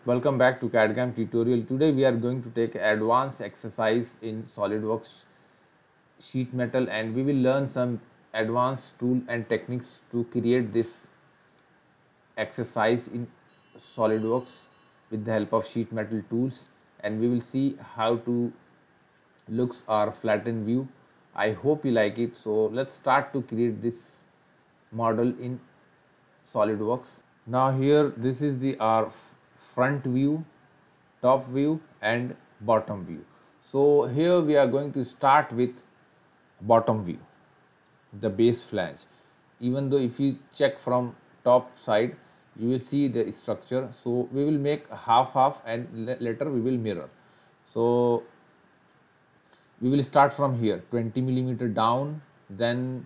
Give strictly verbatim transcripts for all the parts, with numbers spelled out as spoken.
Welcome back to C A D C A M tutorial. Today we are going to take advanced exercise in SolidWorks sheet metal and we will learn some advanced tool and techniques to create this exercise in SolidWorks with the help of sheet metal tools, and we will see how to looks our flattened view. I hope you like it. So let's start to create this model in SolidWorks. Now here this is the our front view, top view and bottom view. So here we are going to start with bottom view, the base flange. Even though if you check from top side, you will see the structure. So we will make half half and later we will mirror. So we will start from here twenty millimeter down, then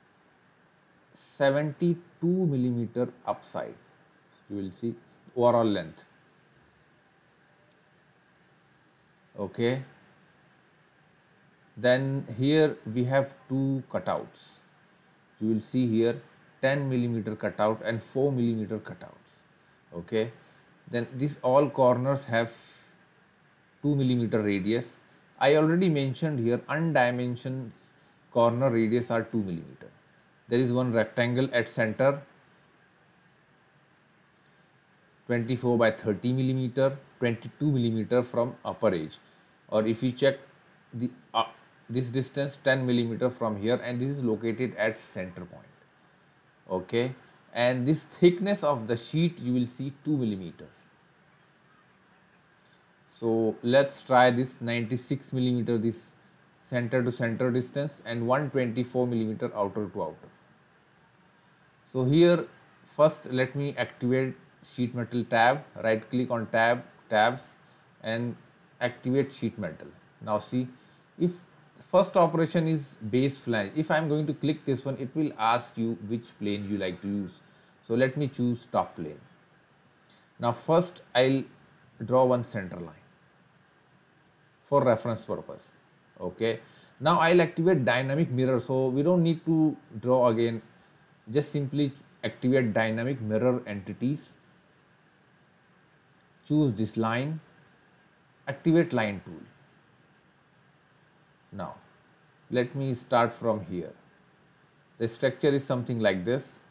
seventy-two millimeter upside. You will see overall length. Okay. Then here we have two cutouts. You will see here ten millimeter cutout and four millimeter cutouts. Okay. Then these all corners have two millimeter radius. I already mentioned here undimensioned corner radius are two millimeter. There is one rectangle at center, twenty-four by thirty millimeter, twenty-two millimeter from upper edge. Or if you check the uh, this distance ten millimeter from here, and this is located at center point. Okay, and this thickness of the sheet you will see two millimeter. So let's try this ninety-six millimeter this center to center distance and one hundred twenty-four millimeter outer to outer. So here first let me activate sheet metal tab, right click on tab, tabs and activate sheet metal. Now see, if first operation is base flange, if I am going to click this one, it will ask you which plane you like to use. So let me choose top plane. Now first I'll draw one center line for reference purpose. Okay, now I'll activate dynamic mirror, so we don't need to draw again, just simply activate dynamic mirror entities, choose this line, activate line tool. Now let me start from here. The structure is something like this.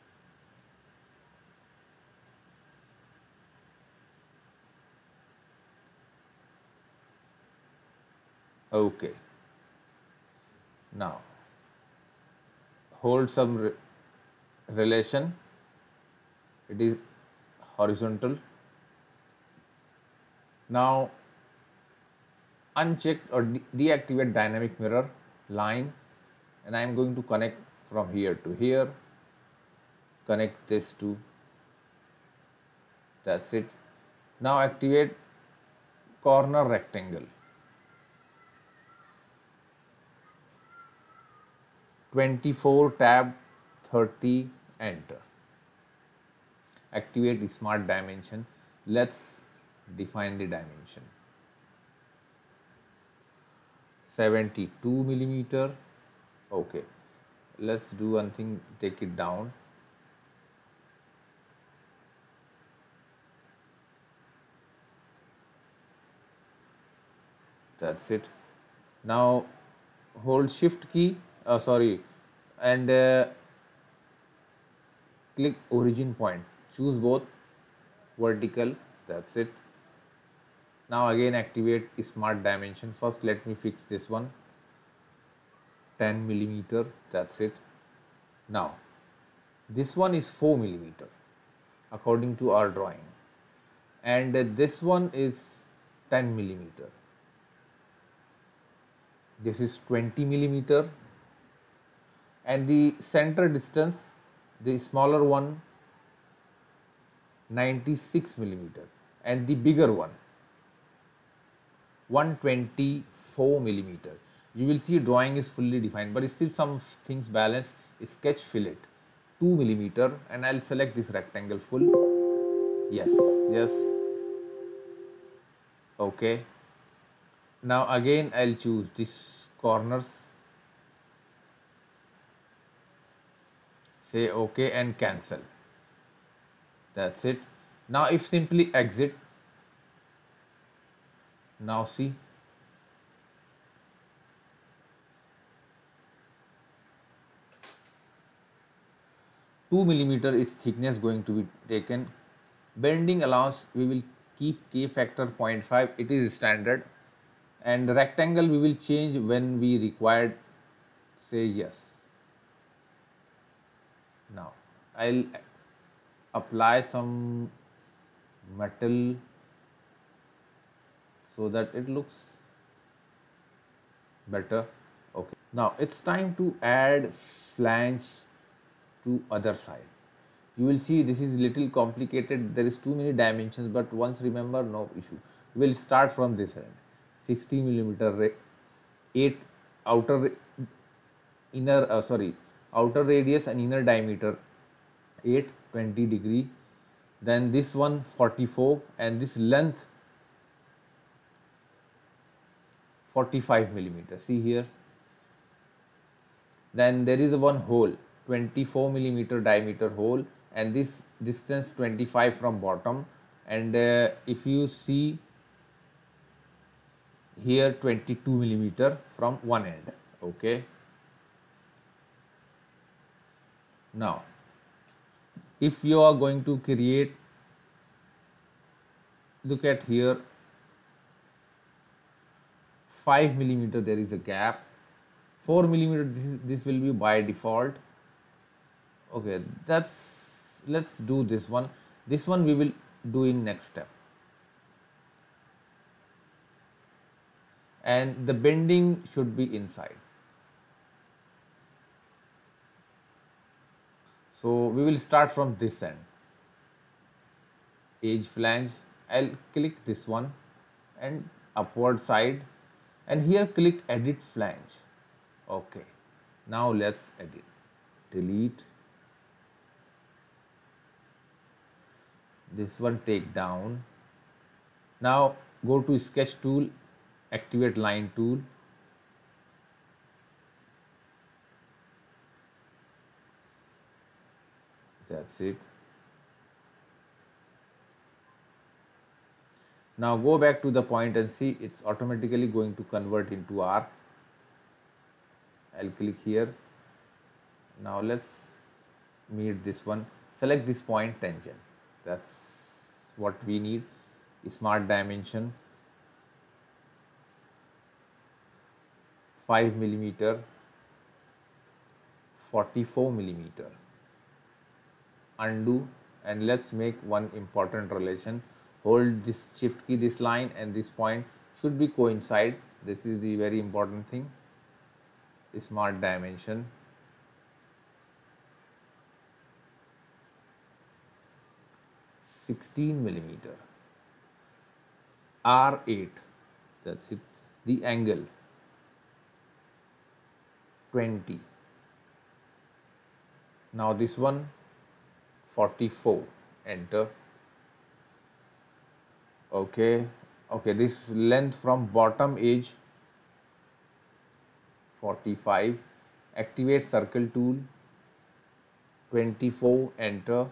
Okay, now hold some re relation, it is horizontal. Now uncheck or de deactivate dynamic mirror line, and I am going to connect from here to here, connect this to, that's it. Now activate corner rectangle, twenty-four tab thirty, enter. Activate smart dimension. Let's define the dimension. seventy-two millimeter. Okay, let's do one thing, take it down. That's it. Now hold shift key, uh, sorry, and uh, click origin point, choose both vertical, that's it. Now again activate smart dimension. First let me fix this one, ten millimeter, that's it. Now this one is four millimeter according to our drawing, and uh, this one is ten millimeter. This is twenty millimeter, and the center distance, the smaller one, ninety-six millimeter, and the bigger one, one hundred twenty-four millimeter. You will see drawing is fully defined, but still some things balance. Sketch fillet two millimeter, and I'll select this rectangle full. Yes, yes. Okay. Now again I'll choose this corners, say okay and cancel. That's it. Now if simply exit Now see, two millimeter is thickness going to be taken. Bending allowance, we will keep K factor zero point five, it is standard, and rectangle we will change when we required, say yes. Now I'll apply some metal so that it looks better. Okay, now it's time to add flange to other side. You will see this is little complicated, there is too many dimensions, but once remember, no issue. We will start from this end, sixty millimeter, eight outer inner uh, sorry outer radius and inner diameter eight, twenty degree, then this one forty-four, and this length forty-five millimeter, see here. Then there is one hole, twenty-four millimeter diameter hole, and this distance twenty-five from bottom, and uh, if you see here twenty-two millimeter from one end. Okay, now if you are going to create, look at here, five millimeter there is a gap, four millimeter this, is, this will be by default. Okay, that's, let's do this one. This one we will do in next step. And the bending should be inside. So we will start from this end. Edge flange, I'll click this one and upward side, and here click edit flange. Okay, now let's edit. Delete. This one take down. Now go to sketch tool, activate line tool. That's it. Now go back to the point and see, it's automatically going to convert into arc. I'll click here. Now let's meet this one. Select this point, tangent. That's what we need. Smart dimension, five millimeter, forty-four millimeter. Undo, and let's make one important relation. Hold this shift key, this line and this point should be coincide. This is the very important thing. Smart dimension, sixteen millimeter, R eight, that's it. The angle twenty. Now this one forty-four, enter. Okay, okay, this length from bottom edge forty-five, activate circle tool, twenty-four, enter,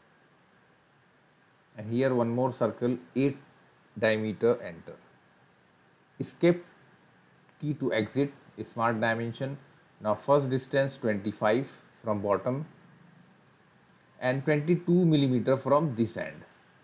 and here one more circle, eight diameter, enter. Escape key to exit. Smart dimension. Now first distance twenty-five from bottom and twenty-two millimeter from this end.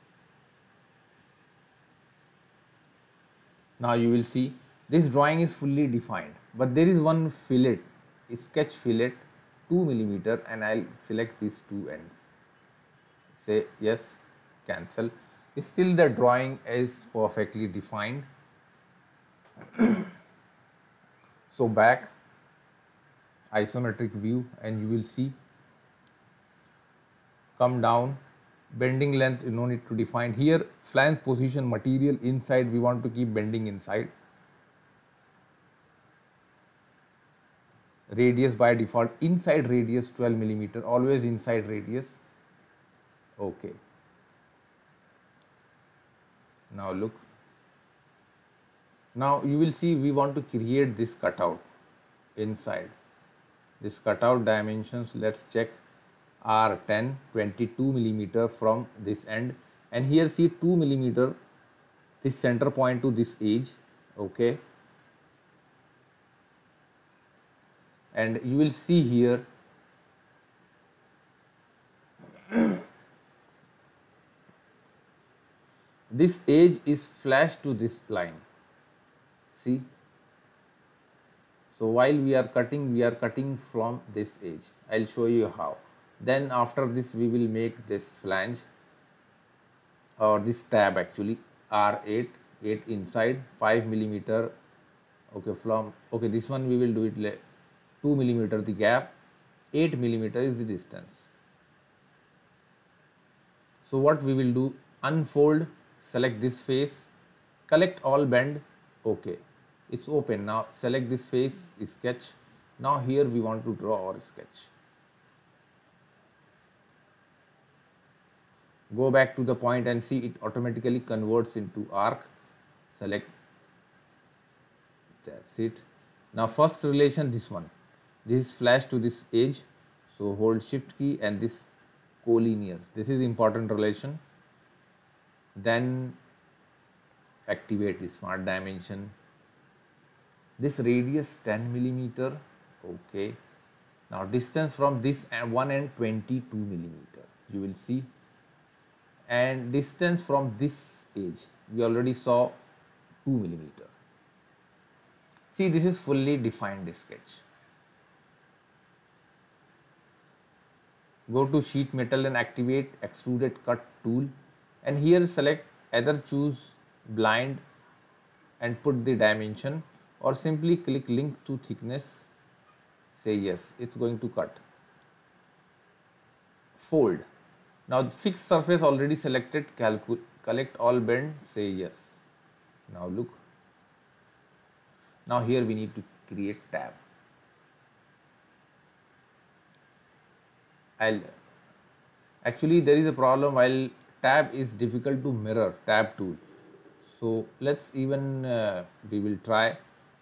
Now you will see this drawing is fully defined, but there is one fillet, sketch fillet, two millimeter, and I'll select these two ends. Say yes, cancel. Still the drawing is perfectly defined. So back, isometric view, and you will see, come down, bending length no need to define. Here flange position, material inside, we want to keep bending inside. Radius by default, inside radius twelve millimeter, always inside radius. Okay. Now look. Now you will see we want to create this cutout inside. This cutout dimensions, let's check, are ten, twenty-two millimeter from this end, and here see two millimeter this center point to this edge, okay, and you will see here this edge is flashed to this line, see. So while we are cutting, we are cutting from this edge. I'll show you how. Then after this we will make this flange or this tab actually R eight, eight inside, five millimeter, okay, from, okay, this one we will do it two millimeter the gap, eight millimeter is the distance. So what we will do, unfold, select this face, collect all bend, okay, it's open. Now select this face, sketch. Now here we want to draw our sketch. Go back to the point and see it automatically converts into arc. Select, that's it. Now first relation, this one, this is flash to this edge, so hold shift key and this collinear, this is important relation. Then activate the smart dimension, this radius ten millimeter, okay. Now distance from this one end twenty-two millimeter, you will see, and distance from this edge we already saw two millimeter. See, this is fully defined sketch. Go to sheet metal and activate extruded cut tool, and here select either choose blind and put the dimension, or simply click link to thickness, say yes, it's going to cut. Fold. Now fixed surface already selected, calculate, collect all bend, say yes. Now look. Now here we need to create tab. I'll actually there is a problem while tab is difficult to mirror, tab tool. So let's even uh, we will try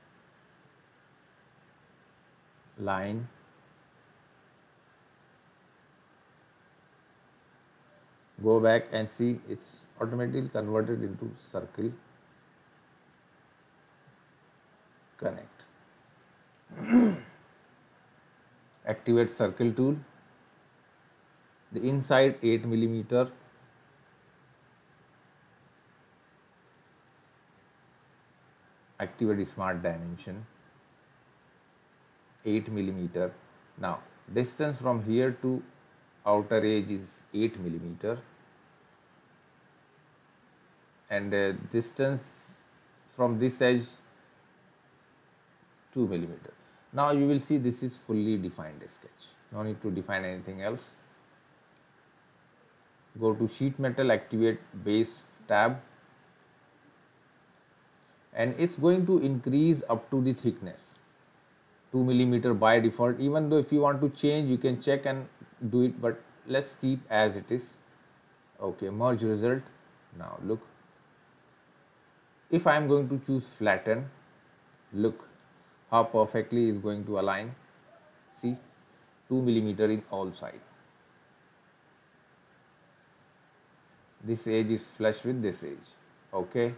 line, go back and see it's automatically converted into circle, connect. Activate circle tool, the inside eight millimeter, activate smart dimension, eight millimeter. Now distance from here to outer edge is eight millimeter, and uh, distance from this edge two millimeter. Now you will see this is fully defined sketch, no need to define anything else. Go to sheet metal, activate base tab, and it's going to increase up to the thickness two millimeter by default. Even though if you want to change, you can check and do it, but let's keep as it is. Okay, merge result. Now look, if I am going to choose flatten, look how perfectly is going to align. See, two millimeter in all side. This edge is flush with this edge, okay.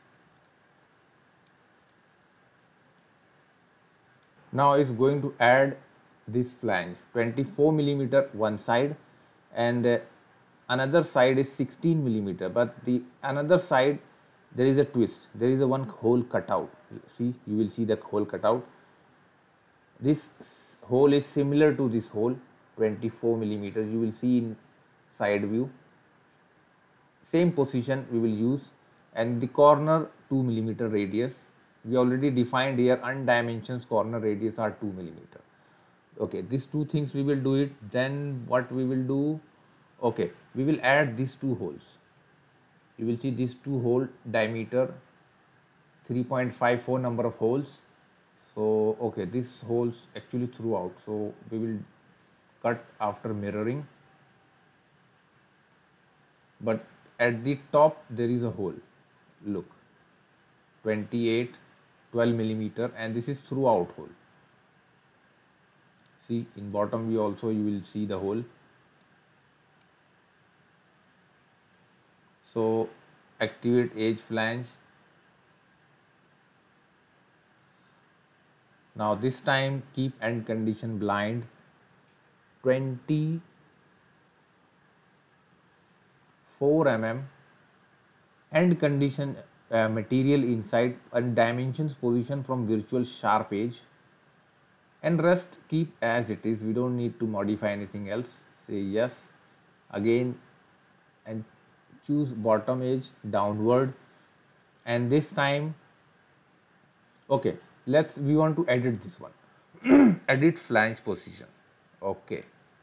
Now it's going to add this flange, twenty-four millimeter one side, and uh, another side is sixteen millimeter, but the another side there is a twist, there is a one hole cut out. See, you will see the hole cut out. This hole is similar to this hole, twenty-four millimeter, you will see in side view. Same position we will use, and the corner two millimeter radius. We already defined here undimensions corner radius are two millimeter. Okay, these two things we will do it. Then what we will do, okay, we will add these two holes. You will see these two hole diameter three point five four number of holes. So okay, these holes actually throughout, so we will cut after mirroring, but at the top there is a hole, look, twenty-eight, twelve millimeter, and this is throughout hole. See, in bottom view also you will see the hole. So activate edge flange. Now this time keep end condition blind, twenty-four millimeters, end condition uh, material inside and dimensions position from virtual sharp edge, and rest keep as it is. We don't need to modify anything else. Say yes again and choose bottom edge downward, and this time okay, let's we want to edit this one. Edit flange position. Okay,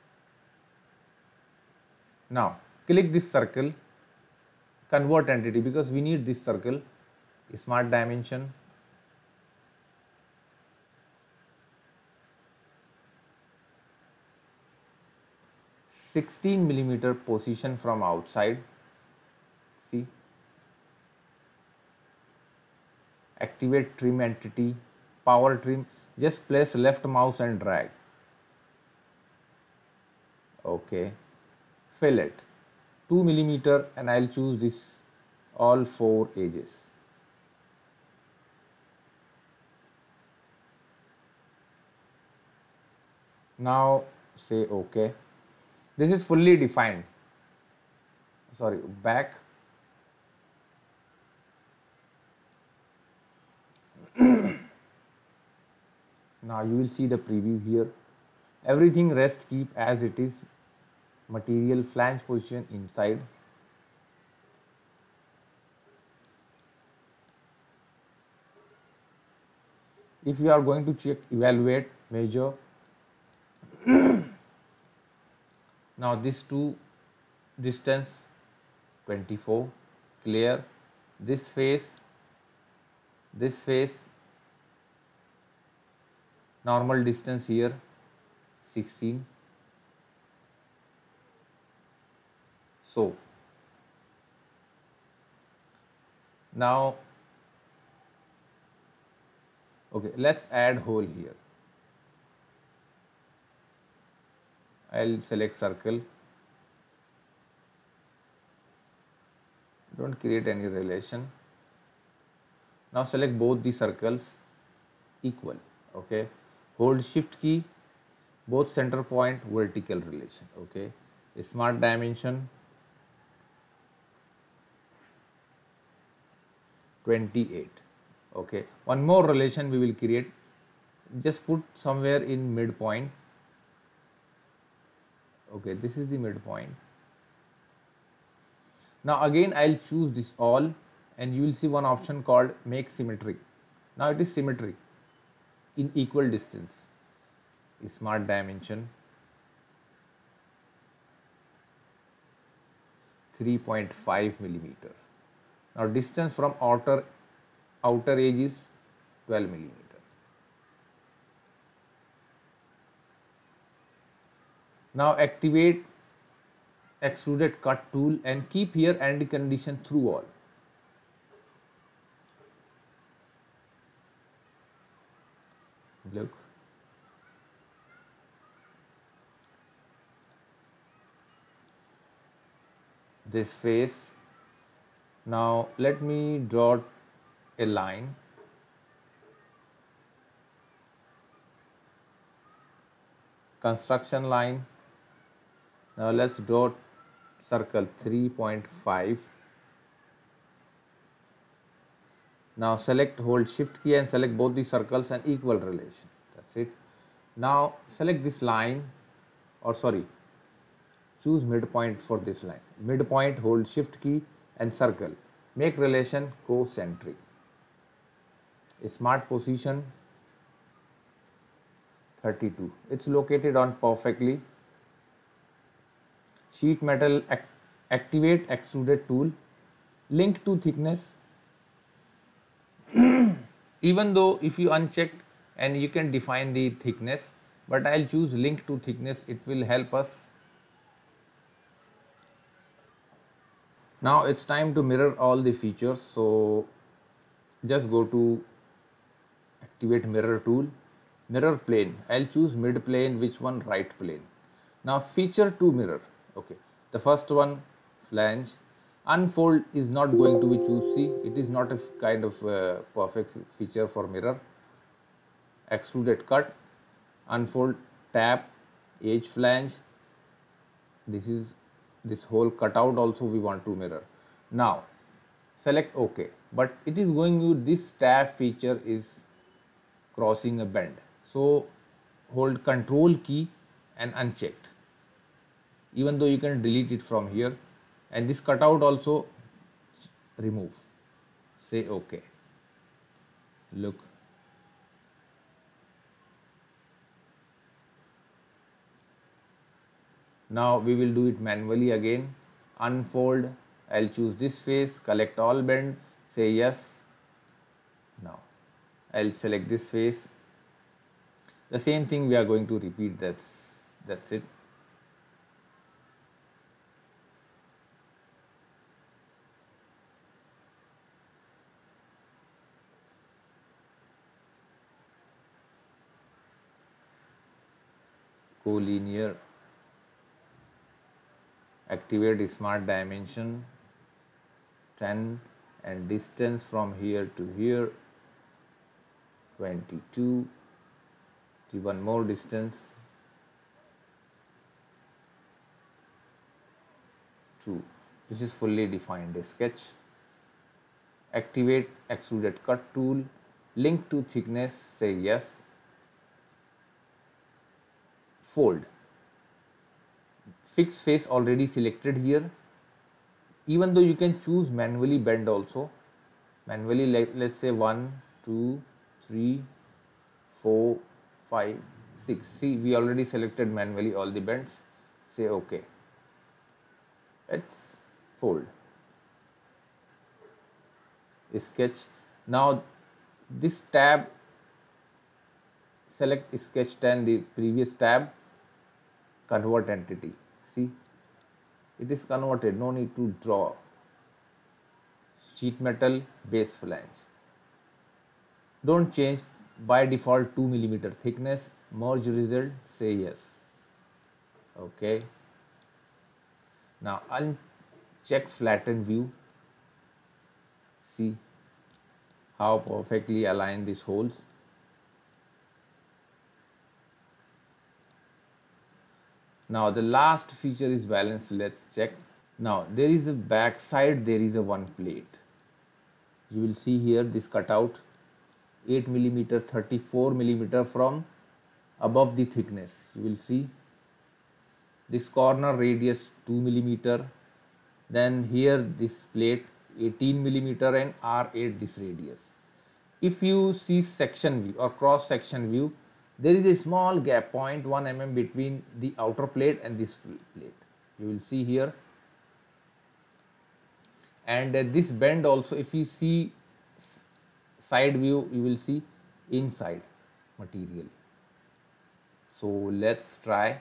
now click this circle, convert entity, because we need this circle. Smart dimension, sixteen millimeter position from outside. See, activate trim entity, power trim, just place left mouse and drag. Okay, fillet two millimeter, and I'll choose this all four edges. Now say okay. This is fully defined. Sorry, back. Now you will see the preview here. Everything rest keep as it is. Material flange position inside. If you are going to check, evaluate, measure, now this two distance twenty-four, clear, this face, this face, normal distance here sixteen. So now okay, let's add hole here. I'll select circle. Don't create any relation. Now select both the circles equal. Okay, hold shift key, both center point vertical relation. Okay, smart dimension twenty-eight. Okay, one more relation we will create. Just put somewhere in midpoint. Okay, this is the midpoint. Now again I'll choose this all, and you will see one option called make symmetry. Now it is symmetry in equal distance. Smart dimension three point five millimeter. Now distance from outer outer edge is twelve millimeter. Now activate extruded cut tool and keep here end condition through all. Look. This face. Now let me draw a line. Construction line. Now let's draw circle three point five. Now select, hold shift key and select both the circles and equal relation. That's it. Now select this line, or sorry, choose midpoint for this line. Midpoint, hold shift key and circle. Make relation concentric. Smart position thirty-two. It's located on perfectly. Sheet metal, act activate extruded tool. Link to thickness. Even though if you unchecked, and you can define the thickness, but I'll choose link to thickness. It will help us. Now it's time to mirror all the features. So just go to activate mirror tool, mirror plane. I'll choose mid plane. Which one? Right plane. Now feature to mirror. Okay, the first one flange. Unfold is not going to be choose. See, it is not a kind of uh, perfect feature for mirror. Extruded cut, unfold, tap, edge flange. This is this whole cutout also we want to mirror. Now select OK, but it is going you this tab feature is crossing a bend. So hold control key and unchecked, even though you can delete it from here, and this cutout also remove. Say OK. Look. Now we will do it manually again. Unfold, I'll choose this face, collect all bend, say yes. Now I'll select this face. The same thing we are going to repeat. That's that's it. Collinear, activate smart dimension ten, and distance from here to here twenty-two. Give one more distance, two. This is fully defined a sketch. Activate extruded cut tool, link to thickness, say yes. Fold, fixed face already selected here, even though you can choose manually bend also. Manually, like let's say one, two, three, four, five, six. See, we already selected manually all the bends. Say OK. Let's fold. Sketch. Now this tab, select sketch ten, the previous tab, convert entity. See, it is converted, no need to draw. Sheet metal, base flange. Don't change, by default two millimeter thickness. Merge result, say yes. Okay. Now uncheck flatten view. See how perfectly aligned these holes. Now the last feature is balance. Let's check. Now there is a back side, there is a one plate. You will see here this cutout eight millimeter, thirty-four millimeter from above the thickness. You will see this corner radius two millimeter. Then here this plate eighteen millimeter and R eight this radius. If you see section view or cross section view, there is a small gap zero point one millimeter between the outer plate and this plate. You will see here. And uh, this bend also, if you see side view, you will see inside material. So let's try.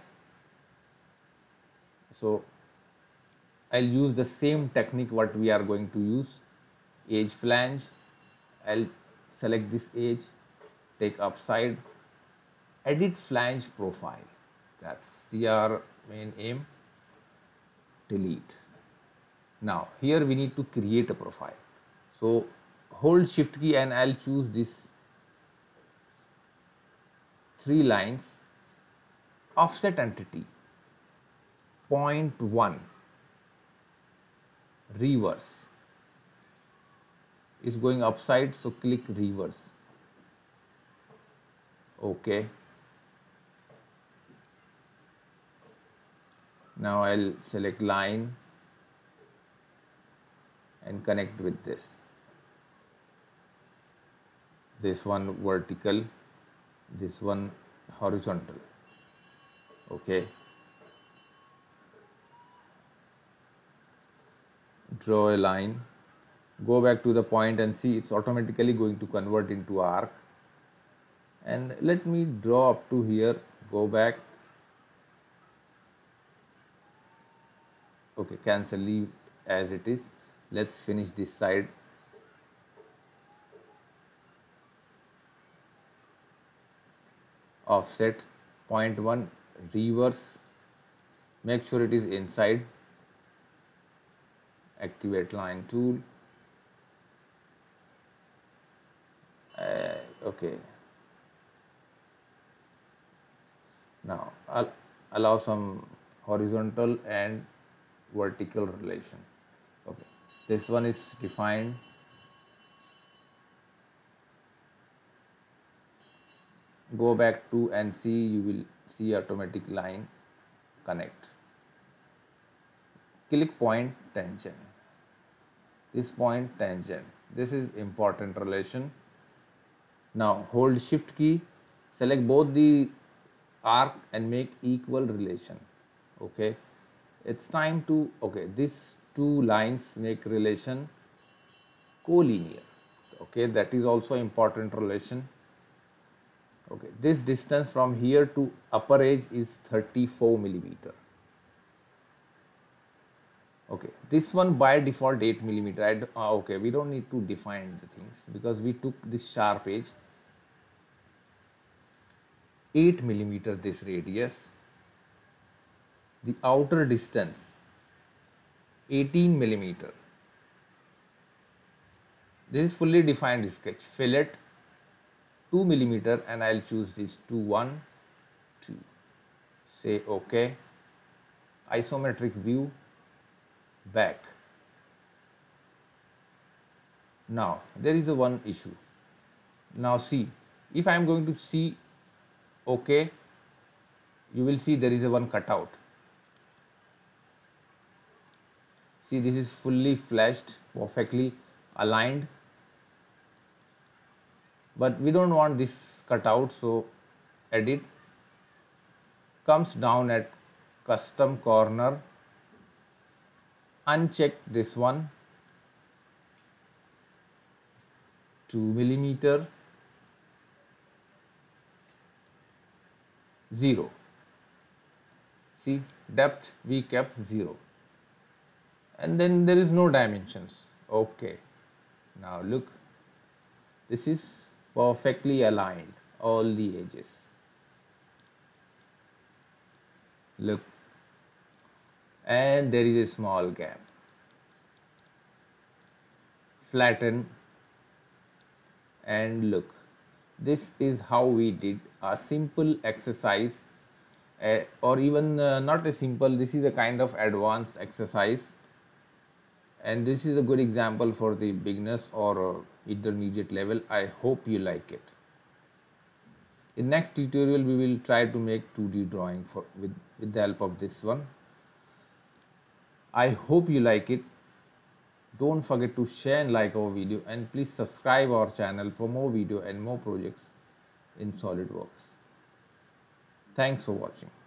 So I'll use the same technique what we are going to use. Edge flange, I'll select this edge, take upside, edit flange profile. That's the our main aim. Delete. Now here we need to create a profile. So hold shift key and I'll choose this three lines. Offset entity zero point one, reverse is going upside, so click reverse. Okay. Now I'll select line and connect with this. This one vertical, this one horizontal. Okay. Draw a line, go back to the point and see it's automatically going to convert into arc. And let me draw up to here, go back. Okay, cancel, leave as it is. Let's finish this side. Offset zero point one, reverse, make sure it is inside activate line tool. Uh, okay. Now I'll allow some horizontal and vertical relation. Okay, this one is defined. Go back to and see, you will see automatic line connect. Click point tangent. This point tangent. This is important relation. Now hold shift key, select both the arc and make equal relation. Okay, it's time to, okay, these two lines make relation collinear. Okay, that is also important relation. Okay, this distance from here to upper edge is thirty-four millimeter. Okay, this one by default eight millimeter. I, uh, okay, we don't need to define the things because we took this sharp edge. eight millimeter this radius. The outer distance eighteen millimeter. This is fully defined sketch. Fillet two millimeter, and I'll choose this two one two. Say okay. Isometric view, back. Now there is a one issue. Now see, if I am going to see okay, you will see there is a one cutout. See, this is fully flashed, perfectly aligned, but we don't want this cutout, so edit, comes down at custom corner, uncheck this one, two millimeter, zero. See, depth we kept zero, and then there is no dimensions. Okay, now look, this is perfectly aligned, all the edges. Look, and there is a small gap. Flatten, and look, this is how we did a simple exercise, uh, or even uh, not a simple, this is a kind of advanced exercise, and this is a good example for the beginners or uh, intermediate level. I hope you like it. In next tutorial we will try to make two D drawing for with, with the help of this one. I hope you like it. Don't forget to share and like our video, and please subscribe our channel for more video and more projects in SolidWorks. Thanks for watching.